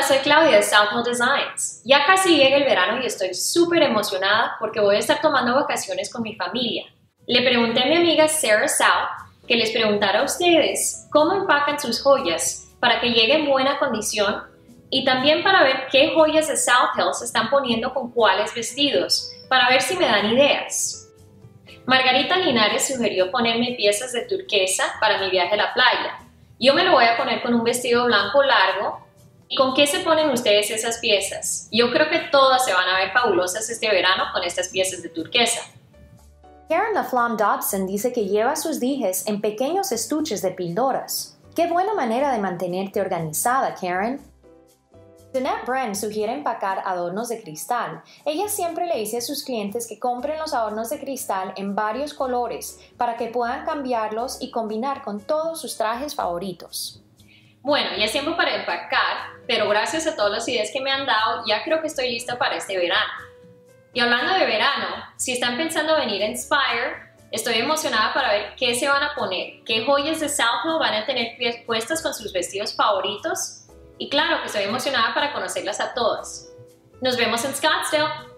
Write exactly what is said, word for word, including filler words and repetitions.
soy Claudia de South Hill Designs. Ya casi llega el verano y estoy súper emocionada porque voy a estar tomando vacaciones con mi familia. Le pregunté a mi amiga Sarah South que les preguntara a ustedes cómo empacan sus joyas para que llegue en buena condición y también para ver qué joyas de South Hill se están poniendo con cuáles vestidos, para ver si me dan ideas. Margarita Linares sugirió ponerme piezas de turquesa para mi viaje a la playa. Yo me lo voy a poner con un vestido blanco largo. ¿Y con qué se ponen ustedes esas piezas? Yo creo que todas se van a ver fabulosas este verano con estas piezas de turquesa. Karen LaFlamme Dodson dice que lleva sus dijes en pequeños estuches de píldoras. ¡Qué buena manera de mantenerte organizada, Karen! Jeanette Bren sugiere empacar adornos de cristal. Ella siempre le dice a sus clientes que compren los adornos de cristal en varios colores para que puedan cambiarlos y combinar con todos sus trajes favoritos. Bueno, ya es tiempo para empacar, pero gracias a todas las ideas que me han dado, ya creo que estoy lista para este verano. Y hablando de verano, si están pensando venir a Inspire, estoy emocionada para ver qué se van a poner, qué joyas de South Hill van a tener puestas con sus vestidos favoritos. Y claro que estoy emocionada para conocerlas a todas. Nos vemos en Scottsdale.